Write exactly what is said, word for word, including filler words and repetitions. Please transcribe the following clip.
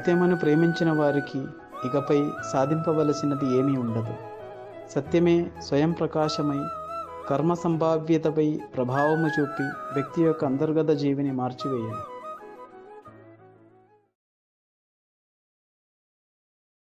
సత్యమును ప్రేమించిన వారికి ఇకపై సాధింపవలసినది ఏమీ ఉండదు. సత్యమే స్వయం ప్రకాశమై కర్మ సంభావ్యతపై ప్రభావము చూపి వ్యక్తి యొక్క అంతర్గత జీవిని మార్చివేయను.